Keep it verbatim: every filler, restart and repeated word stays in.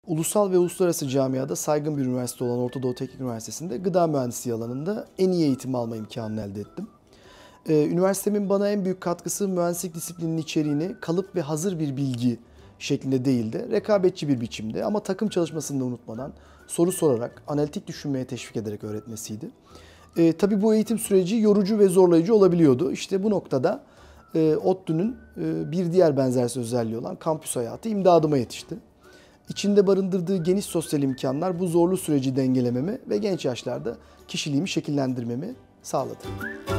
Ulusal ve uluslararası camiada saygın bir üniversite olan Orta Doğu Teknik Üniversitesi'nde gıda mühendisliği alanında en iyi eğitim alma imkanını elde ettim. Ee, üniversitemin bana en büyük katkısı mühendislik disiplininin içeriğini kalıp ve hazır bir bilgi şeklinde değil de rekabetçi bir biçimde ama takım çalışmasını da unutmadan soru sorarak, analitik düşünmeye teşvik ederek öğretmesiydi. Ee, tabii bu eğitim süreci yorucu ve zorlayıcı olabiliyordu. İşte bu noktada e, ODTÜ'nün e, bir diğer benzersiz özelliği olan kampüs hayatı imdadıma yetişti. İçinde barındırdığı geniş sosyal imkanlar bu zorlu süreci dengelememi ve genç yaşlarda kişiliğimi şekillendirmemi sağladı.